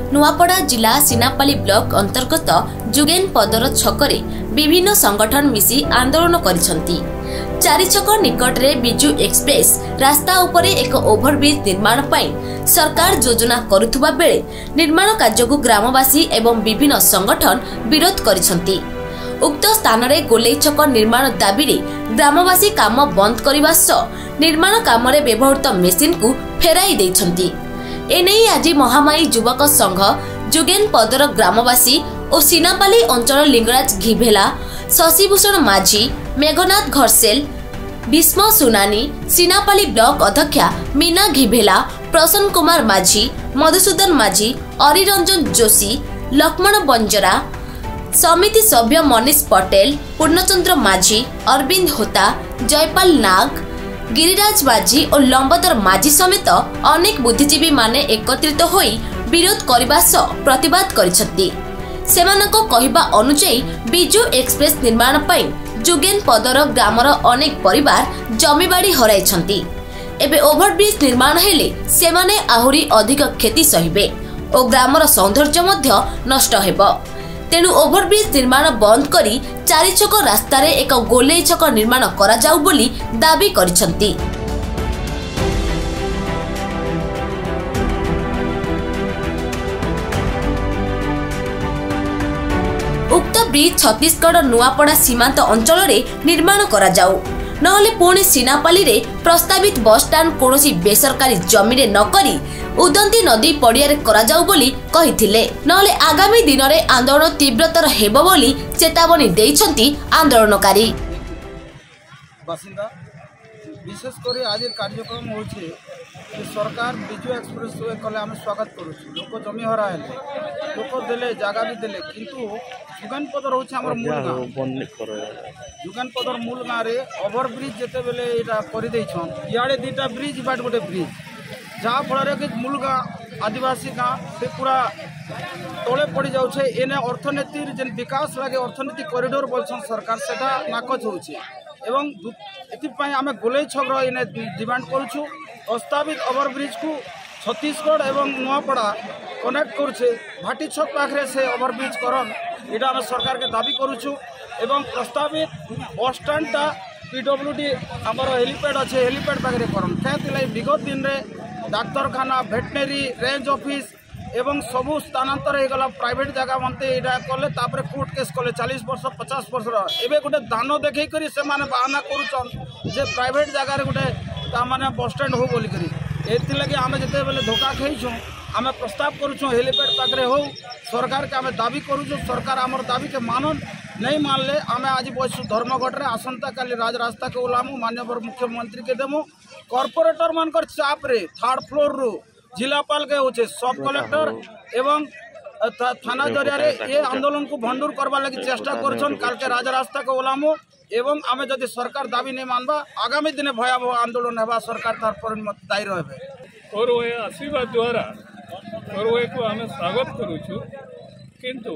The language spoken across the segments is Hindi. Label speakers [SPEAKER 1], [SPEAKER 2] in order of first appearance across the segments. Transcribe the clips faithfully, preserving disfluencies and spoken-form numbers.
[SPEAKER 1] नुआपड़ा जिला सीनापाली ब्लॉक अंतर्गत जुगेन पदर छकरे विभिन्न संगठन मिसी आंदोलन करिसंती। चारि छक निकट रे बिजू एक्सप्रेस रास्ता उपरे एक ओभरब्रिज निर्माण पाई सरकार योजना करुथुबा बेले निर्माण कार्य को ग्रामवासी एवं विभिन्न संगठन विरोध करिसंती। उक्त स्थान रे गोलेई छक निर्माण दाबी रे ग्रामवासी काम बंद करने सह निर्माण काम रे व्यवहृत मेसिन को फेराई दैछंती। एने आज महामाई युवक संघ जुगेन पदर ग्रामवासी और सीनापाली अंचल लिंगराज घिभेला, शशिभूषण माझी, मेघनाथ घरसेल, भीष्म सुनानी, सीनापाली ब्लॉक अध्यक्षा मीना घिभेला, प्रसन्न कुमार माझी, मधुसूदन माझी, अरिरंजन जोशी, लक्ष्मण बंजरा, समिति सभ्य मनीष पटेल, पूर्णचंद्र माझी, अरविंद होता, जयपाल नाग, गिरिराज माझी और लंबोदर माझी समेत अनेक बुद्धिजीवी माने एकत्रित होई विरोध करने सह प्रतिवाद करिसंती। सेमानको कहिबा अनुसायी बिजू एक्सप्रेस निर्माण पाई जुगेन पदर ग्रामर अनेक परिवार जमीबाड़ी हराइछंती। एबे ओभरब्रिज निर्माण हेले सेमाने आहुरी अधिक क्षति सहिबे और ग्रामर सौंदर्य मध्य नष्ट हेबो। तेणु ओभरब्रिज निर्माण बंद करी चारि छक रास्ता रे एक गोलेई छक निर्माण करा जाउ बोली दाबी करिसंती। उक्त ब्रिज छत्तीसगढ़ नुआपड़ा सीमांत अंचल रे निर्माण करा जाउ, नहले पुणी सीनापाली रे प्रस्तावित बस स्टैंड कोनोसी बेसरकारी जमी रे न करी उदंती नदी पड़िया रे करा जाउ बोली कहिथिले। नहले आगामी दिन रे आंदोलन तीव्रतर हेबो बोली चेतावनी देइछंती आंदोलनकारी।
[SPEAKER 2] बासिंदा विशेष करे आज कार्यक्रम होचे कि सरकार बिजू एक्सप्रेस वे कले हम स्वागत करू। लोक जमी हरा हेले, लोक देले जागा भी देले, किंतु जुगेन पदर होचे हमर मूल गाँव। जुगेन पदर मूल गाँव रे ओभरब्रिज जेते बेले एटा करि दैछन, इयाडे दुटा ब्रिज बाट गोटे ब्रिज, जहाँ फल कि मूल गाँव आदिवासी गाँव से पूरा तले पड़ी जाऊे। एने अर्थनीति जेन विकास लगे अर्थनीति कॉरिडोर बोलछन सरकार सेटा नाकच होचे एवं एथिपाई आमे गोलेई छक एने डिमांड करूछु। प्रस्तावित ओभरब्रिज को छत्तीसगढ़ एवं नुआपड़ा कनेक्ट करुचे भाटी छक पाखरे से ओभरब्रिज करन एटा आमे सरकार के दाबी करूछु। एवं प्रस्तावित बस स्टैंडटा पीडब्ल्यूडी आमर हेलीपैड अच्छे हेलीपैड पाखे करन क्या विगत दिन में डाक्तरखाना भेटनेरी रेंज ऑफिस एवं सबू स्थानांतर हो गला प्राइवेट जगह मनते यहाँ कले तापर कोर्ट केस कले चालीस वर्ष पचास वर्ष एवं गोटे दान देखी कर से माने बाहाना करुचन जे प्राइवेट जगह गोटे ताने बस स्टैंड हो बोलिकी एलगे आम जिते बेले धोखा खाइछुँ आम प्रस्ताव करुँ हेलीपैड पाखे हो सरकार के आम दाबी करुँ। सरकार आमर दाबी के मानन नहीं मानले आम आज बसु धर्मघट रे आसंता काली राज रास्ता के ओलामु माननीय मुख्यमंत्री के देमु। कॉर्पोरेटर मानकर चाप रे थर्ड फ्लोर रु जिलापाल के होचे सब कलेक्टर एवं थाना जरिया रे ये आंदोलन को भंडूर करवा लगी चेष्टा करछन। काल के राज रास्ता के ओलामु एवं आमे जदि सरकार दाबी नहीं मानबा आगामी दिन भयावह आंदोलन हेबा सरकार तार परिणत दायी रहबे।
[SPEAKER 3] और वो आशीर्वाद द्वारा और वो को आमे स्वागत करूछु, किंतु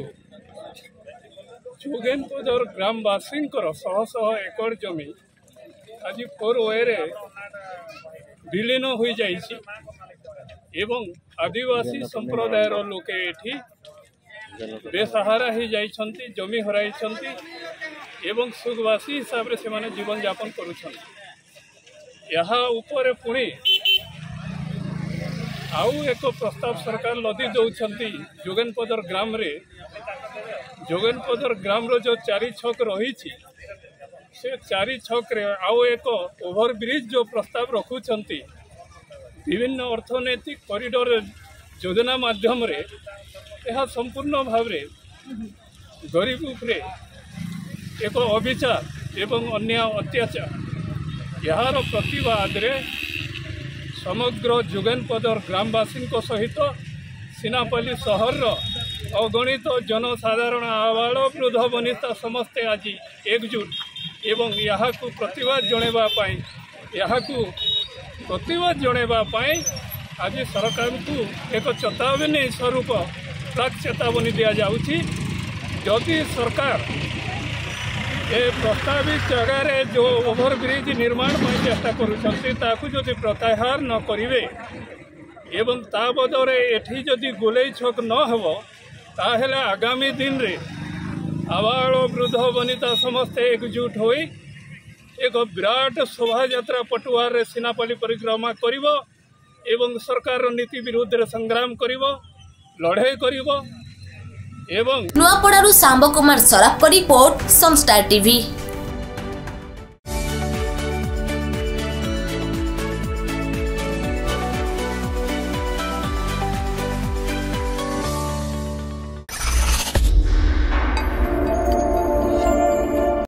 [SPEAKER 3] जुगेन पदर ग्रामवासी शह शह एकड़ जमी आज फोर वे विलीन हो जाइछि एवं आदिवासी संप्रदायर लोके एठी बेसहारा हो जाइछंती, जमी हराइछंती एवं सुखवासी हिसाब रे सेमाने जीवन यापन करुछंती। यहाँ ऊपर पुणी आउ एक प्रस्ताव सरकार लदी दौछंती जुगेन पदर ग्राम रे जुगेन पदर ग्राम रो जो चारि छक रही से चारि छक रे आउ एक ओभरब्रिज जो प्रस्ताव रखुछंती विभिन्न अर्थनैतिक कॉरिडोर योजना माध्यम रे यह संपूर्ण भाव रे गरीब उपरे एक अविचार एवं अन्य अत्याचार यार प्रतिवाद रे समग्र जुगेन पदर ग्रामवासी सहित सीनापाली सहर अगणित जनसाधारण आबाल वृद्ध वनिता समस्ते आज एकजुट एवं यहाँ को प्रतिवाद जणेबा पाई यहाँ को प्रतिवाद जणेबा पाई आज सरकार को एक चेतावनी स्वरूप प्राक चेतावनी दि जाउछि। जदि सरकार ए प्रस्तावित जगह जो ओभरब्रिज निर्माण चेष्टा करुँच प्रत्याहार न करेंगे एवं ता बदले एठी जदि गोलेई छक न हेब ताहेले आगामी दिन रे आबाल वृद्ध वनिता समस्ते एकजुट होई एक विराट शोभा यात्रा पटुआर रे सीनापल्ली परिक्रमा करिवो एवं सरकार नीति विरुद्ध रे संग्राम करिवो लड़ाई करिवो एवं
[SPEAKER 1] नुआपड़ारू सांब कुमार सराफ को रिपोर्ट सनस्टार टीवी।